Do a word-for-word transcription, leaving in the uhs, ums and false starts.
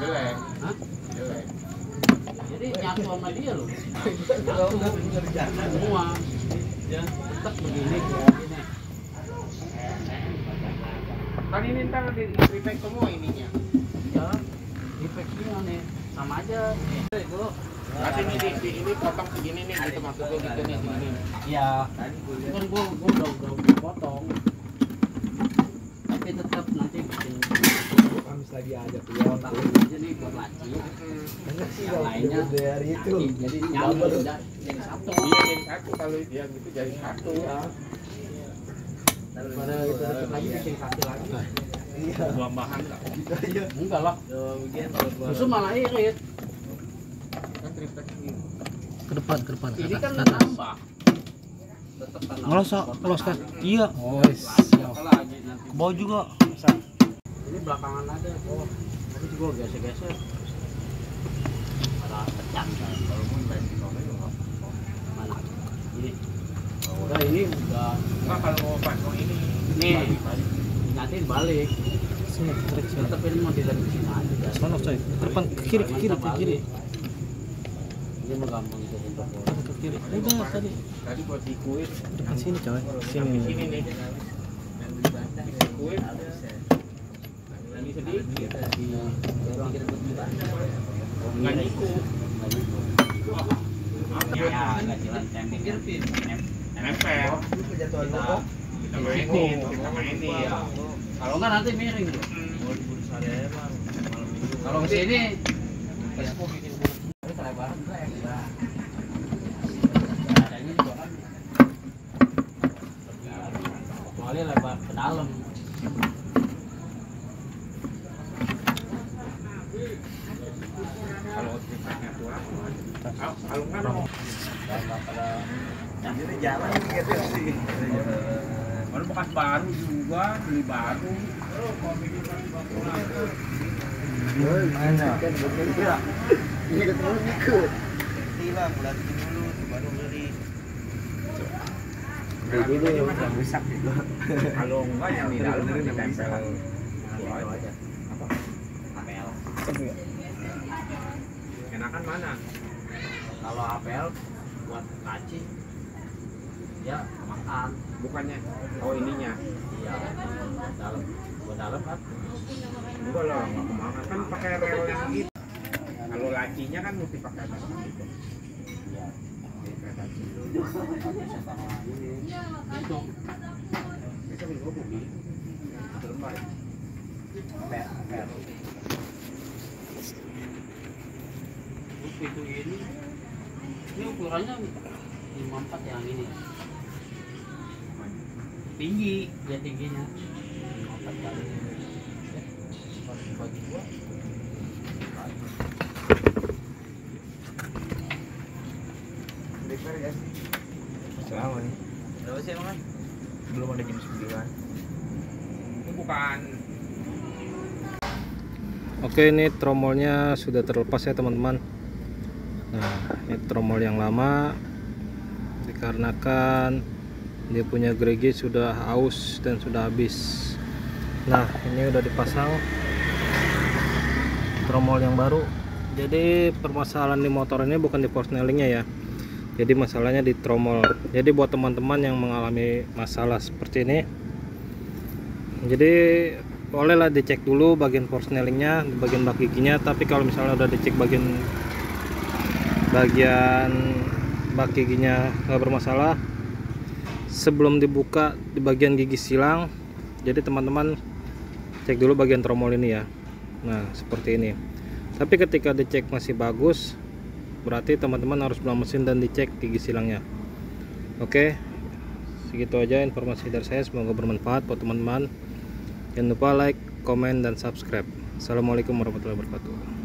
jelek. Hah? Jelek. Jadi nyatu sama dia loh. Nyatu semua. Ya tetap begini begini. Kan ini ntar di repack semua ininya. Ya, efeknya nih sama aja. Itu. Nanti ini di, di ini potong segini nih, gitu maksudnya gitu nih segini. Iya. Kan gua gua udah udah udah potong. Tapi tetap nanti bikin Kamis lagi aja tuh. kotak aja nih buat laci. Enggak sih Yang lainnya dari itu. jadi nyambung udah jadi satu. Iya jadi satu kalau dia gitu jadi satu. Iya. Daripada itu tetap lagi bikin kaki lagi. Iya. Buang bahan nggak? Iya. Enggak lah. Justru malah irit. Kan repack segini. Ke depan, ke depan. Ini kan Ke atas. nambah. Tetap kan nambah. Ngelosok, ngelosok. Iya. Oh, Apa lagi nanti. ke bawah juga. Ini belakangan aja. Oh, tadi juga geser-geser. Ada pecah. Kalau mau dari sini juga. Mana? Ini. Udah ini udah. Nggak kalau mau pasang ini. Nih. balik-balik. Nanti balik. Sini, tarik sini. Tetap ini mau dari sini aja. Sana, coy. Ke depan, ke kiri, ke kiri, ke kiri. Ini mah gampang itu untuk Ke kiri. Udah tadi. Tadi buat dikuit. Depan sini, coy. Sini Sini. sini nih. Dikuit. Ini sedikit. Nggak niku. Ya, nggak jalan tempel. Nempel. Kejatuhan Kita kok. Kita mainin, kita mainin. kalau enggak nanti miring. Kalau ke sini kelebaran black. Adanya juga kan kecuali lebar ke dalam. Kalau repacknya kurang, kalau nggak dong. Nggak pada Jadi jalan gitu sih. Kalau bekas baru juga beli baru. Mana? Iya. Ini ketemu ikut. Hilang, bulatin dulu baru beli. Beli dulu yang rusak juga. Kalau enggak yang di dalam nanti tempel. aja. Apa? H P L. Enakan mana? Kalau H P L buat laci ya makan. Bukannya? Oh ininya. Iya, dalam buat dalam kan. Enggak lah, nggak kemakan kan pakai rel yang gitu. Kalau lacinya kan mesti pakai rel gitu. Iya. Pakai laci. Itu Bisa beli gua beli. Satu lembar ya. per per. Itu ini ini ukurannya lima puluh empat yang ini. Tinggi, ya tingginya. lima puluh empat kali. Bagi dua. Repair guys. Sama nih. Berapa sih emang? Belum ada jam sembilan. Itu bukan. Oke, ini tromolnya sudah terlepas ya teman-teman. Nah, ini tromol yang lama dikarenakan dia punya gerigi sudah aus dan sudah habis. Nah, ini udah dipasang tromol yang baru. Jadi permasalahan di motor ini bukan di porsnelingnya ya, jadi masalahnya di tromol. Jadi buat teman-teman yang mengalami masalah seperti ini, jadi bolehlah dicek dulu bagian porsnelingnya, bagian bak giginya. Tapi kalau misalnya udah dicek bagian bagian bak giginya nggak bermasalah, sebelum dibuka di bagian gigi silang, jadi teman-teman cek dulu bagian tromol ini ya. Nah seperti ini. Tapi ketika dicek masih bagus, berarti teman-teman harus buang mesin dan dicek gigi silangnya. Oke, segitu aja informasi dari saya, semoga bermanfaat buat teman-teman. Jangan lupa like, komen, dan subscribe. Assalamualaikum warahmatullahi wabarakatuh.